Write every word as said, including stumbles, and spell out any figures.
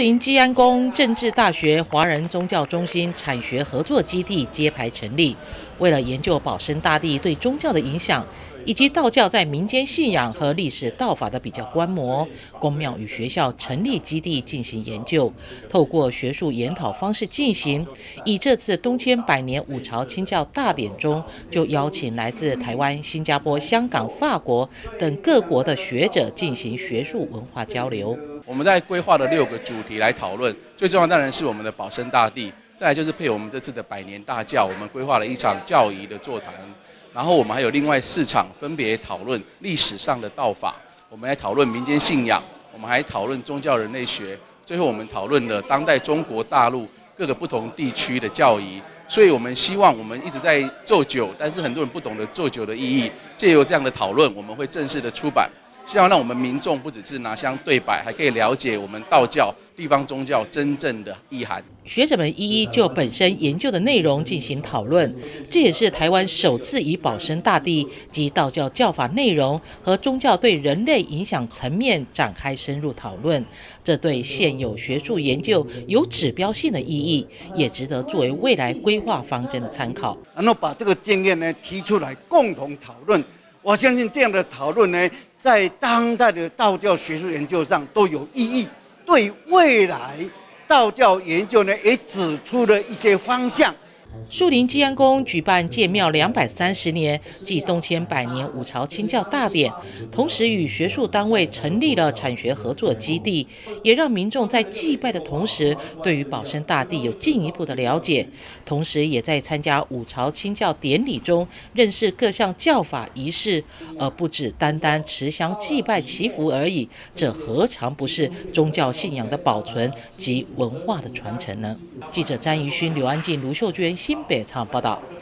林基安宫政治大学华人宗教中心产学合作基地揭牌成立，为了研究保生大帝对宗教的影响，以及道教在民间信仰和历史道法的比较观摩，宫庙与学校成立基地进行研究，透过学术研讨方式进行。以这次东迁百年五朝清教大典中，就邀请来自台湾、新加坡、香港、法国等各国的学者进行学术文化交流。 我们在规划的六个主题来讨论，最重要当然是我们的保生大帝，再来就是配合我们这次的百年大教，我们规划了一场教仪的座谈。然后我们还有另外四场，分别讨论历史上的道法，我们还讨论民间信仰，我们还讨论宗教人类学，最后我们讨论了当代中国大陆各个不同地区的教仪。所以我们希望我们一直在做酒，但是很多人不懂得做酒的意义，借由这样的讨论，我们会正式的出版，希望让我们民众不只是拿香对白，还可以了解我们道教、地方宗教真正的意涵。 学者们一一就本身研究的内容进行讨论，这也是台湾首次以保生大帝及道教教法内容和宗教对人类影响层面展开深入讨论。这对现有学术研究有指标性的意义，也值得作为未来规划方针的参考。 然后把这个经验呢提出来共同讨论，我相信这样的讨论呢，在当代的道教学术研究上都有意义，对未来道教研究呢也指出了一些方向。 树林基安宫举办建庙两百三十年暨东迁百年五朝清教大典，同时与学术单位成立了产学合作基地，也让民众在祭拜的同时，对于保生大帝有进一步的了解，同时也在参加五朝清教典礼中认识各项教法仪式，而不只单单持香祭拜祈福而已。这何尝不是宗教信仰的保存及文化的传承呢？记者詹怡勋、刘安静、卢秀娟新北采访报道。